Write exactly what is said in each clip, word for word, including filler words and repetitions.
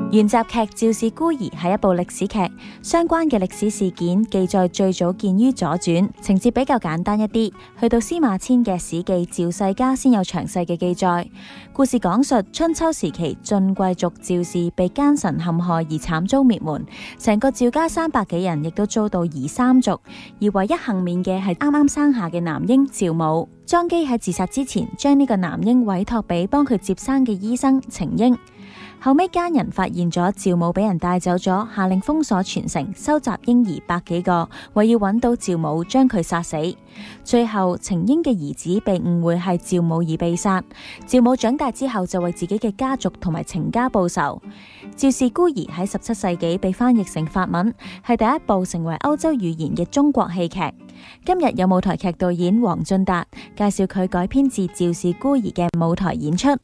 原集劇《趙氏孤兒》係一部歷史劇，相關嘅歷史事件記載最早見於左傳，情節比較簡單一啲，去到司馬遷嘅《史記·趙世家》先有詳細嘅記載。故事講述春秋時期晉貴族趙氏被奸臣陷害而慘遭滅門，成個趙家三百幾人亦都遭到夷三族，而唯一幸免嘅係啱啱生下嘅男嬰趙武。莊姬喺自殺之前，將呢個男嬰委託俾幫佢接生嘅醫生程嬰。後尾奸人發現咗趙武俾人帶走咗，下令封鎖全城，收集嬰兒百幾個，為要揾到趙武將佢殺死。最後程嬰嘅兒子被誤會係趙武而被殺。趙武長大之後就為自己嘅家族同埋程家報仇。趙氏孤兒喺十七世紀被翻譯成法文，係第一部成為歐洲語言嘅中國戲劇。今日有舞台劇導演黃進達介紹佢改編自趙氏孤兒嘅舞台演出。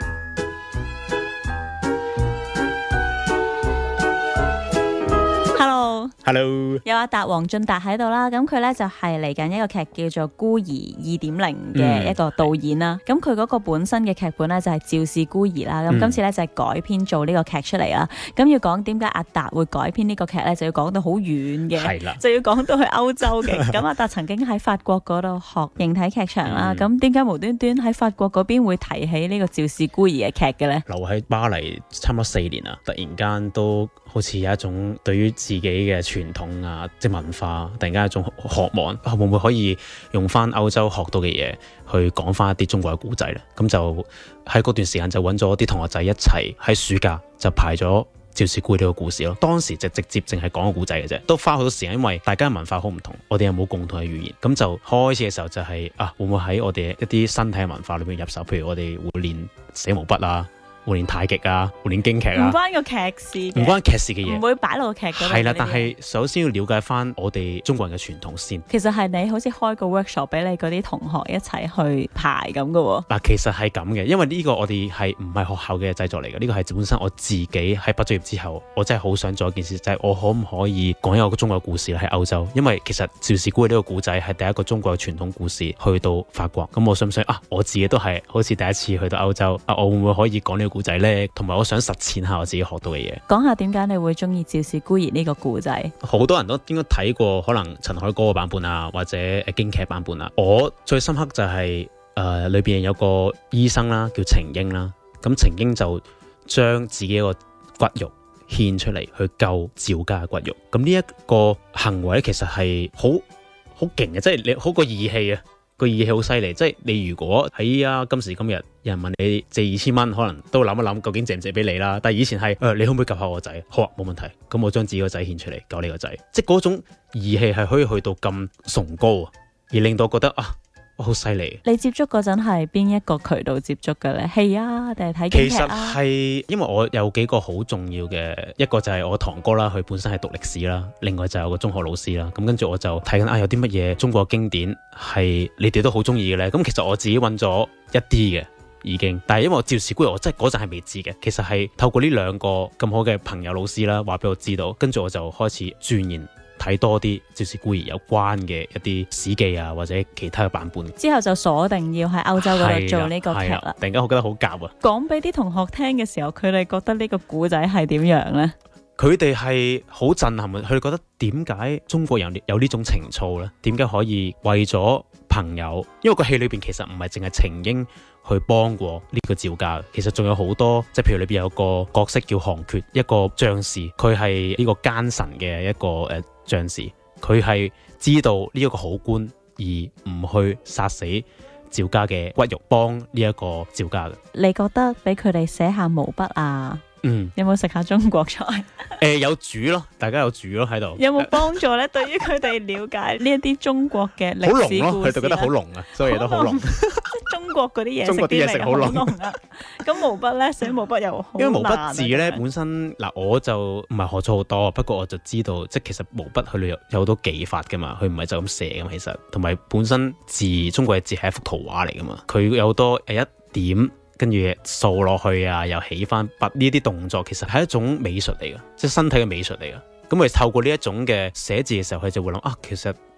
Hello， 有阿達黃進達喺度啦，咁佢咧就係嚟緊一個劇叫做《孤兒二點零》嘅一個導演啦。咁佢嗰個本身嘅劇本咧就係趙氏孤兒啦，咁、嗯、今次咧就係改編做呢個劇出嚟啦。咁要講點解阿達會改編呢個劇咧，就要講到好遠嘅，係啦，就要講到去歐洲嘅。咁阿達曾經喺法國嗰度學形體劇場啦，咁點解無端端喺法國嗰邊會提起呢個趙氏孤兒嘅劇嘅咧？ 留喺巴黎差唔多四年啦，突然間都好似有一種對於自己嘅傳統啊，即係文化，突然間有一種渴望，會唔會可以用翻歐洲學到嘅嘢去講翻一啲中國嘅古仔咧？咁就喺嗰段時間就揾咗啲同學仔一齊喺暑假就排咗趙氏孤兒呢個故事咯。當時就直接淨係講個古仔嘅啫，都花好多時間，因為大家嘅文化好唔同，我哋又冇共同嘅語言，咁就開始嘅時候就係、是、啊，會唔會喺我哋一啲身體嘅文化裏面入手？譬如我哋會練寫毛筆啊，會練太極啊，會練京劇啊， 唔關個劇事， 唔關劇事嘅嘢， 唔會擺落個劇嗰度。 係啦，但係首先要了解翻我哋中國人嘅傳統先。 其實係你好似開個 workshop 俾你嗰啲同學一齊去排咁噶喎。 嗱，其實係咁嘅，因為呢個我哋係唔係學校嘅製作嚟嘅，呢個係本身我自己喺畢咗業之後，我真係好想做一件事，就係、是、我可唔可以講一個中國嘅故事咧喺歐洲？因為其實趙氏孤兒呢個故仔係第一個中國嘅傳統故事去到法國，咁我想唔想啊？我自己都係好似第一次去到歐洲啊，我會唔會可以講呢個故仔咧？同埋我想實踐下我自己學到嘅嘢。講下點解你會中意趙氏孤兒呢個故仔？ 好多人都應該睇過可能陳凱歌嘅版本啊，或者京劇版本啊。我最深刻就係、是、誒、呃、裏邊有個醫生啦，叫程嬰啦。咁程嬰就將自己一個骨肉獻出嚟去救趙家嘅骨肉。咁呢一個行為其實係好好勁嘅，即係你好個義氣啊！個義氣好犀利，即係你如果喺啊今時今日有人問你借二千蚊，可能都諗一諗究竟借唔借俾你啦。但係以前係誒、呃，你可唔可以救下我仔？好啊，冇問題。咁我將自己個仔獻出嚟救你個仔，即係嗰種義氣係可以去到咁崇高啊，而令到我覺得啊，好犀利。 你接觸嗰陣係邊一個渠道接觸嘅咧？戲啊，定係睇京劇啊？ 其實係因為我有幾個好重要嘅，一個就係我堂哥啦，佢本身係讀歷史啦，另外就有個中學老師啦。咁跟住我就睇緊啊，有啲乜嘢中國經典係你哋都好中意嘅咧？咁其實我自己揾咗一啲嘅已經，但係因為我趙氏孤兒我真係嗰陣係未知嘅，其實係透過呢兩個咁好嘅朋友老師啦，話俾我知道，跟住我就開始鑽研。睇多啲趙氏孤兒有關嘅一啲史記啊，或者其他嘅版本，之後就鎖定要喺歐洲嗰度做呢個劇啦。 突然間我覺得好夾啊！講俾啲同學聽嘅時候，佢哋覺得呢個古仔係點樣呢？ 佢哋係好震撼啊！佢哋覺得點解中國人有呢種情操呢？點解可以為咗朋友？因為個戲裏邊其實唔係淨係程嬰去幫過呢個趙家，其實仲有好多，即係譬如裏邊有個角色叫韓厥，一個將士，佢係呢個奸臣嘅一個誒將士，佢係知道呢一個好官而唔去殺死趙家嘅骨肉，幫呢一個趙家嘅。你覺得俾佢哋寫下毛筆啊？嗯，有冇食下中國菜？誒、 呃， 有煮咯，大家有煮咯喺度。 有冇幫助咧？對於佢哋了解呢一啲中國嘅歷史故事， 佢哋覺得好濃啊，所有嘢都好濃。 中國嗰啲嘢， 中國啲嘢食好濃啊。咁毛筆咧，寫毛筆又好難。 因為毛筆字咧本身嗱，我就唔係學咗好多，不過我就知道，即係其實毛筆佢有有好多技法噶嘛，佢唔係就咁寫噶嘛，其實同埋本身字，中國嘅字係一幅圖畫嚟噶嘛，佢有好多誒一點。跟住掃落去啊，又起翻筆呢啲動作，其實係一種美術嚟嘅，即係身體嘅美術嚟嘅。咁我哋透過呢一種嘅寫字嘅時候，佢就會諗啊，其實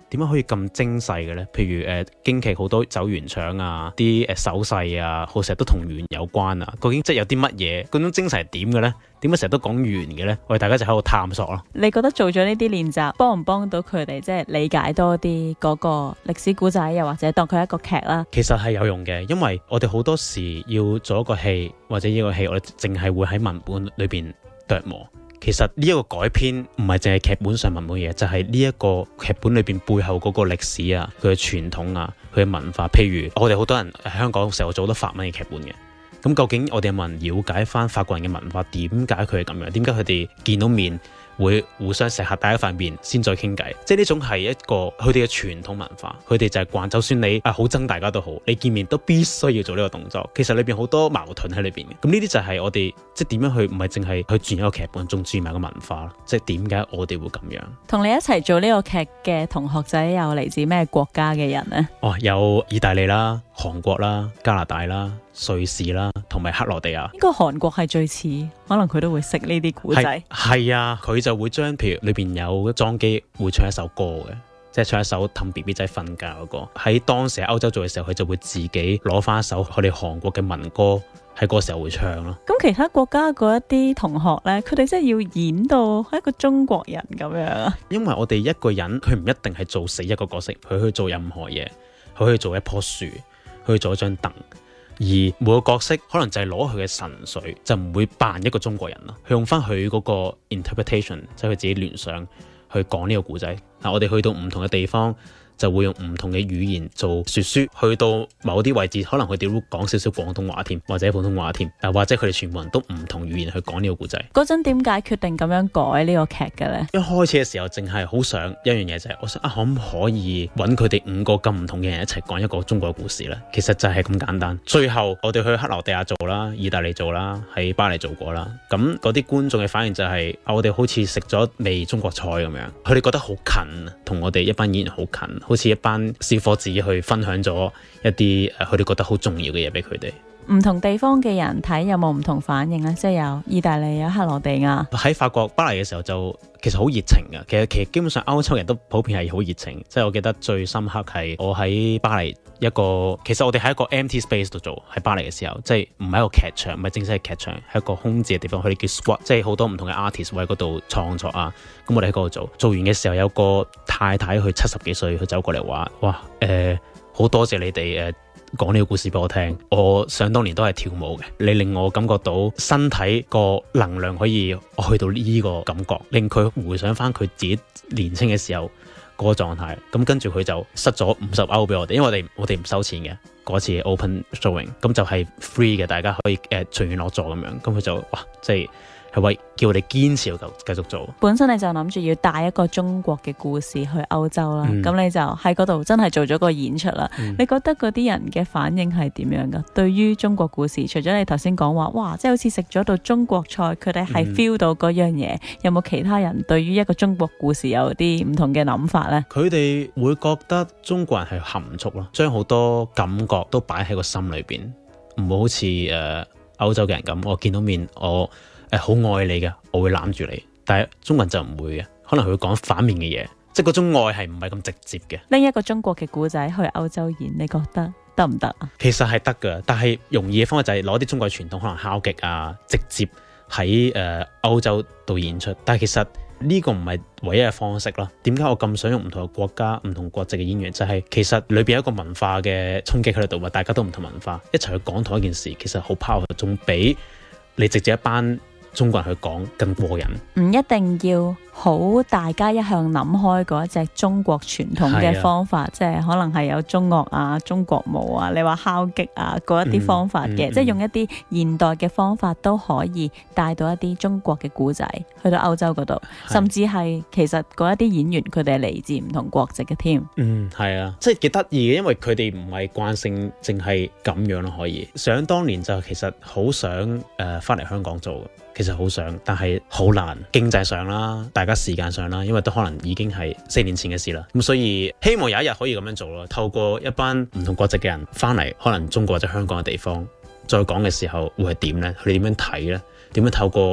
點解可以咁精細嘅咧？譬如誒、呃、京劇好多走圓場啊，啲誒手勢啊，好成日都同圓有關啊。究竟即係有啲乜嘢嗰種精細係點嘅咧？點解成日都講圓嘅咧？我哋大家就喺度探索咯。 你覺得做咗呢啲練習，幫唔幫到佢哋即係理解多啲嗰個歷史古仔，又或者當佢一個劇啦？ 其實係有用嘅，因為我哋好多時要做一個戲，或者呢個戲我哋淨係會喺文本裏邊琢磨。其實呢一個改編唔係淨係劇本上文本嘢，就係呢一個劇本裏邊背後嗰個歷史啊，佢嘅傳統啊，佢嘅文化。譬如我哋好多人喺香港成日做好多法文嘅劇本嘅，咁究竟我哋有冇人了解翻法國人嘅文化？點解佢係咁樣？點解佢哋見到面會互相錫下第一塊面先再傾偈？即係呢種係一個佢哋嘅傳統文化，佢哋就係慣。就算你啊好憎大家都好，你見面都必須要做呢個動作。其實裏邊好多矛盾喺裏邊嘅。咁呢啲就係我哋即係點樣去，唔係淨係去轉一個劇本，仲轉埋個文化咯。即係點解我哋會咁樣？同你一齊做呢個劇嘅同學仔有嚟自咩國家嘅人呢？ 哦，有意大利啦、韓國啦、加拿大啦、瑞士啦，同埋克羅地亞。 應該韓國係最似，可能佢都會識呢啲古仔。 係啊，佢就會將譬如裏邊有裝機會唱一首歌嘅，即係唱一首氹 B B 仔瞓覺嗰個。喺當時喺歐洲做嘅時候，佢就會自己攞翻一首佢哋韓國嘅民歌喺嗰個時候會唱咯。咁其他國家嗰一啲同學呢，佢哋真係要演到一個中國人咁樣啊？ 因為我哋一個人佢唔一定係做死一個角色，佢可以做任何嘢，佢可以做一棵樹，佢可以做一張凳。而每個角色可能就係攞佢嘅神髓，就唔會扮一個中國人咯。佢用翻佢嗰個 interpretation，即係佢自己聯想去講呢個故仔。嗱，我哋去到唔同嘅地方，就會用唔同嘅語言做說書。去到某啲位置，可能佢哋會講少少廣東話添，或者普通話添，啊，或者佢哋全部人都唔同語言去講呢個故仔。 嗰陣點解決定咁樣改呢個劇嘅咧？ 一開始嘅時候，淨係好想一樣嘢就係、是，我想啊，可唔可以揾佢哋五個咁唔同嘅人一齊講一個中國嘅故事咧？其實就係咁簡單。最後我哋去克羅地亞做啦，意大利做啦，喺巴黎做過啦。咁嗰啲觀眾嘅反應就係、是，啊，我哋好似食咗味中國菜咁樣，佢哋覺得好近，同我哋一班演員好近。好似一班小伙子去分享咗一啲誒，佢哋覺得好重要嘅嘢俾佢哋。 唔同地方嘅人睇有冇唔同反應咧？即係有意大利、有克羅地亞。 喺法國巴黎嘅時候就其實好熱情嘅。其實其實基本上歐洲人都普遍係好熱情。即係我記得最深刻係我喺巴黎一個，其實我哋喺一個 empty space 度做，喺巴黎嘅時候，即係唔係一個劇場，唔係正式嘅劇場，係一個空置嘅地方。佢哋叫 squat，即係好多唔同嘅 artist 會喺嗰度創作啊。咁我哋喺嗰度做，做完嘅時候有個太太，佢七十幾歲，佢走過嚟話：哇，誒、呃，好多謝你哋誒。呃講呢個故事俾我聽，我想當年都係跳舞嘅，你令我感覺到身體個能量可以去到呢個感覺，令佢回想翻佢自己年輕嘅時候嗰個狀態。咁跟住佢就塞咗五十歐俾我哋，因為我哋我哋唔收錢嘅嗰次 open showing， 咁就係 free 嘅，大家可以誒隨緣落座咁樣。咁佢就哇，即係。係為叫我哋堅持要繼續做。本身你就諗住要帶一個中國嘅故事去歐洲啦，咁、嗯、你就喺嗰度真係做咗個演出啦、嗯。你覺得嗰啲人嘅反應係點樣噶？對於中國故事，除咗你頭先講話，哇，即係好似食咗道中國菜，佢哋係 feel 到嗰樣嘢、嗯。有冇其他人對於一個中國故事有啲唔同嘅諗法呢？佢哋會覺得中國人係含蓄咯，將好多感覺都擺喺個心裏邊，唔會好似誒歐洲嘅人咁，我見到面我。誒，好愛你嘅，我會攬住你。但係中國人就唔會嘅，可能佢會講反面嘅嘢，即係嗰種愛係唔係咁直接嘅。拎一個中國嘅故仔去歐洲演，你覺得得唔得啊？其實係得噶，但係容易嘅方法就係攞啲中國傳統，可能敲擊啊，直接喺誒歐洲度演出。但係其實呢個唔係唯一嘅方式咯。點解我咁想用唔同嘅國家、唔同國籍嘅演員？就係、是、其實裏邊有一個文化嘅衝擊喺度，話大家都唔同文化，一齊去講同一件事，其實好 powerful，仲比你直接一班中國人去講更過癮。唔一定要好大家一向諗開嗰一隻中國傳統嘅方法，即係可能係有中樂啊、中國舞啊，你話敲擊啊嗰一啲方法嘅、嗯嗯，即係用一啲現代嘅方法都可以帶到一啲中國嘅古仔去到歐洲嗰度，甚至係其實嗰一啲演員佢哋係嚟自唔同國籍嘅添。嗯，係啊，即係幾得意嘅，因為佢哋唔係慣性淨係咁樣咯，可以。想當年就其實好想誒翻嚟香港做。其實好想，但係好難，經濟上啦，大家時間上啦，因為都可能已經係四年前嘅事啦。咁所以希望有一日可以咁樣做咯，透過一班唔同國籍嘅人翻嚟，可能中國或者香港嘅地方再講嘅時候會係點呢？佢哋點樣睇呢？點樣透過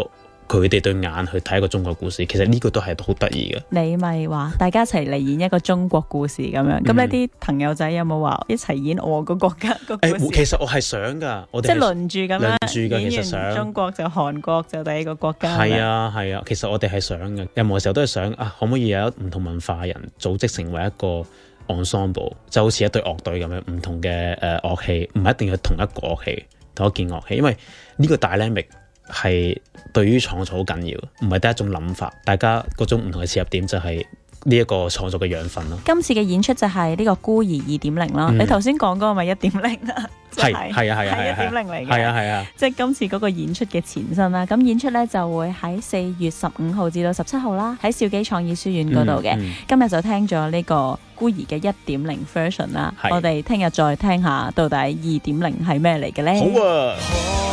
佢哋對眼去睇一個中國故事，其實呢個都係好得意嘅。 你咪話大家一齊嚟演一個中國故事咁樣，咁、嗯、你啲朋友仔有冇話一齊演我個國家個故事？ 欸、其實我係想噶，我哋即係輪住咁樣， 輪住嘅。其實想中國就韓國就第二個國家。 係啊係啊，其實我哋係想嘅，任何時候都係想啊，可唔可以有唔同文化人組織成為一個 ensemble， 就好似一隊樂隊咁樣，唔同嘅誒樂器，唔一定係同一個樂器，同一件樂器，因為呢個 dynamic 係對於創作好緊要，唔係得一種諗法，大家嗰種唔同嘅切入點就係呢一個創作嘅養分咯。 今次嘅演出就係呢個孤兒二點零啦，你頭先講嗰個咪一點零啊？ 係係啊係啊係一點零嚟嘅， 係啊係啊， 即係今次嗰個演出嘅前身啦。咁演出咧就會喺四月十五號至到十七號啦，喺兆基創意書院嗰度嘅。嗯嗯、今日就聽咗呢個孤兒嘅一點零 version 啦，我哋聽日再聽下到底二點零係咩嚟嘅咧？ 好啊。